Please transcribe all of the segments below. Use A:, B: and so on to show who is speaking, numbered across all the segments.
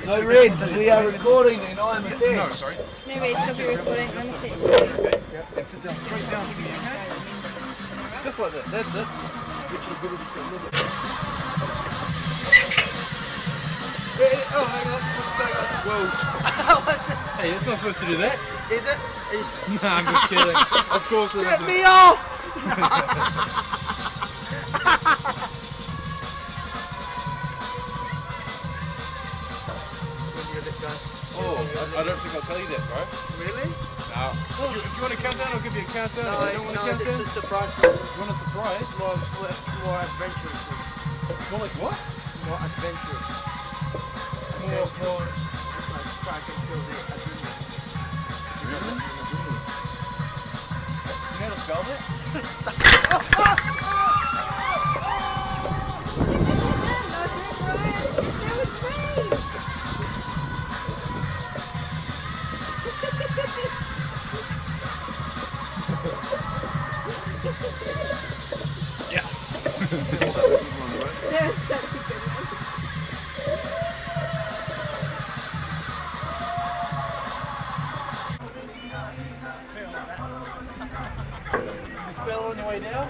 A: No reds, we are recording and I'm a text.
B: No, sorry.
C: No reds, they'll be recording. I'm a text.
B: Okay. And sit down straight down for me, okay? Just like that, that's it. Get your ability to a little bit.
A: Oh, hang on, what's going on?
B: Whoa. Hey, it's not supposed to do that.
A: Is it?
B: Nah, I'm just kidding. Of course it
A: Get
B: isn't.
A: me off!
B: Oh, I don't think I'll tell you that, bro.
A: Really?
B: No. If you want a countdown, I'll give you a countdown.
A: No,
B: If you don't want a countdown,
A: it's a surprise.
B: you want a surprise?
A: More adventurous.
B: More like what?
A: More adventurous.
B: More.
A: Like try and kill the adrenaline.
B: Really? You know how to spell that? Yes.
C: There's such a good one.
B: You spell on your way down?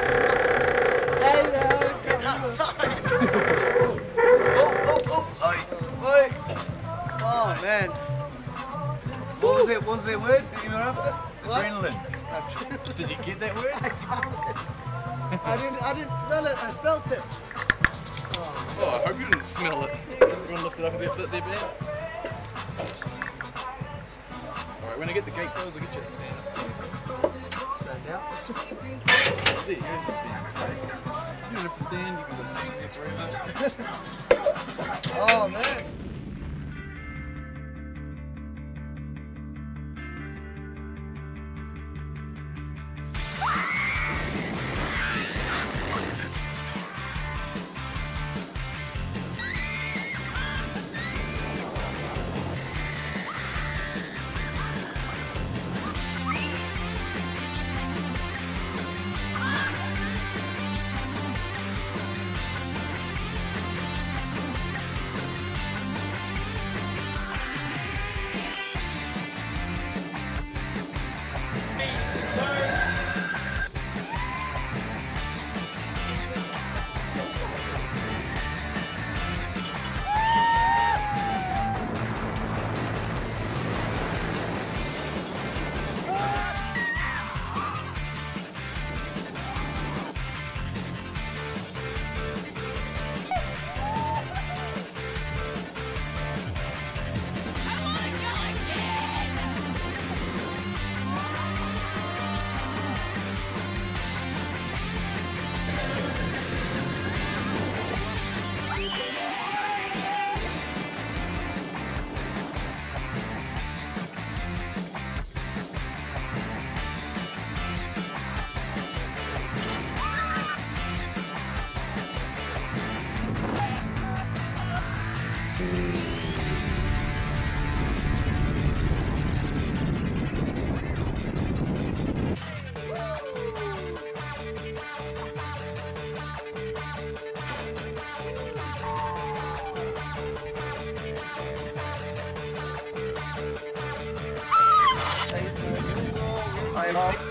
A: Oh man. What was that word that you were after?
B: Adrenaline. Did you get that word?
A: I didn't smell it, I felt it.
B: Oh, I hope you didn't smell it. You want to lift it up a bit there, Ben? Alright, when I get the gate closed, I'll get you a stand.
A: Stand out.
B: There, you have to stand. You don't have to stand, you can just hang there forever.
A: Oh man. Taihape.